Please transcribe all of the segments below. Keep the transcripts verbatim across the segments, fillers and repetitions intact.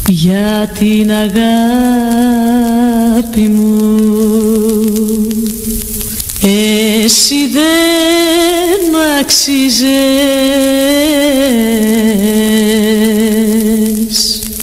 Για την αγάπη μου εσύ δεν μ' αξίζες.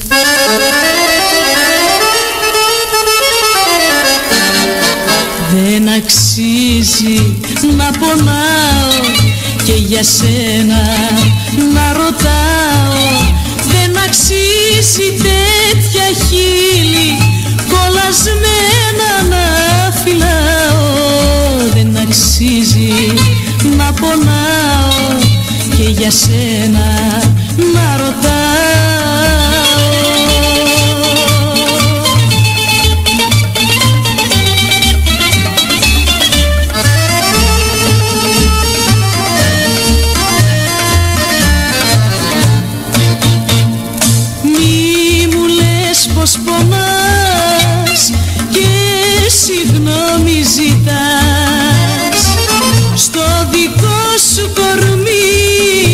Δεν αξίζει να πονάω και για σένα να ρωτάω. Δεν αξίζει τέτοια χείλη κολλασμένα να φυλάω. Δεν αξίζει να πονάω και για σένα να ρωτάω. Πως πονάς και συγγνώμη ζητάς στο δικό σου κορμί,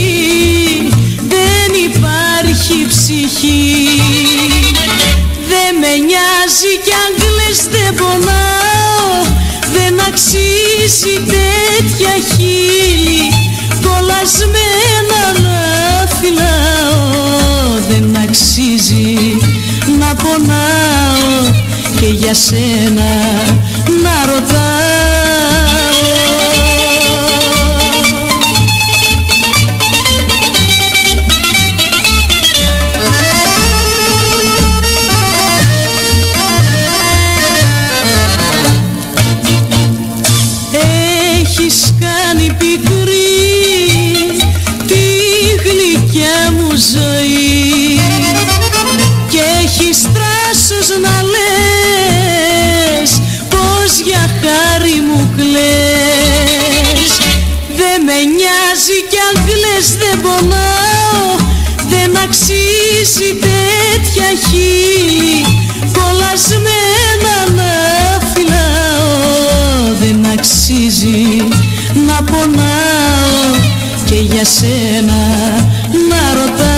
δεν υπάρχει ψυχή. Δεν με νοιάζει κι αν κλαις δεν πονάω. Δεν αξίζει τέτοια χείλη κολλασμένα να φυλάω. Δεν αξίζει να πονάω και για σένα να ρωτάω. Έχεις κάνει πικρή τη γλυκιά μου ζωή και έχεις τράσος να λες πως για χάρη μου κλαις. Δεν με νοιάζει κι αν κλαις δεν πονάω. Δεν αξίζει τέτοια χείλη κολλασμένα να φυλάω. Δεν αξίζει να πονάω και για σένα να ρωτάω.